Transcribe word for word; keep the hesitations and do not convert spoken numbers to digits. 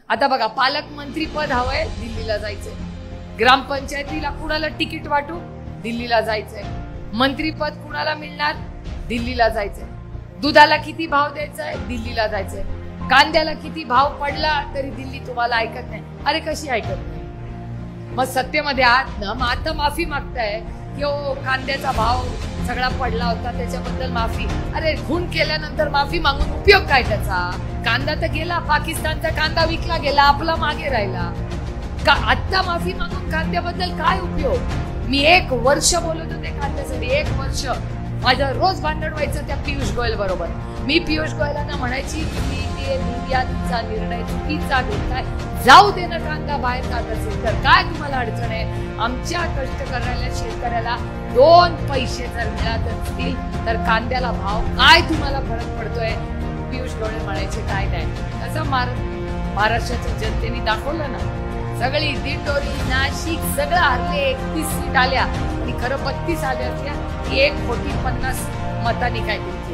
आता बघा, पालकमंत्री पद हवंय, दिल्लीला जायचंय. ग्रामपंचायतीला कुणाला तिकीट वाटू, दिल्लीला जायचंय. मंत्रीपद कुणाला मिळणार, दिल्लीला जायचंय. दुधाला किती भाव द्यायचा आहे, दिल्लीला जायचंय. कांद्याला किती भाव पडला तरी दिल्ली तुम्हाला ऐकत नाही. अरे कशी ऐकत नाही? मग सत्तेमध्ये आहात ना, मग आता माफी मागताय की ओ कांद्याचा भाव सगळा पडला होता त्याच्याबद्दल माफी. अरे खून केल्यानंतर माफी मागून उपयोग काय त्याचा? कांदा तर गेला, पाकिस्तानचा कांदा विकला गेला, आपला मागे राहिला का? आता माफी मागून कांद्याबद्दल काय उपयोग? मी एक वर्ष बोलत होते कांद्यासाठी, एक वर्ष माझं रोज भांडण व्हायचं त्या पियुष गोयल बरोबर. मी पियुष गोयलांना म्हणायची तुम्ही ते निर्यातीचा निर्णय चुकीचा घेताय, जाऊ दे ना कांदा बाहेर जात असेल तर, काय तुम्हाला अडचण आहे? आमच्या कष्ट करणाऱ्या शेतकऱ्याला दोन पैसे जर मिळत असतील तर कांद्याला भाव काय तुम्हाला फरक पडतोय? पियुष गोयल म्हणायचे काय नाही. असं महाराष्ट्राच्या जनतेने दाखवलं ना, सगळी दिंडोरी नाशिक सगळं हरले, एकतीस सीट आल्या आणि खरं बत्तीस आल्या असल्या, एक कोटी पन्नास मतांनी काय केली.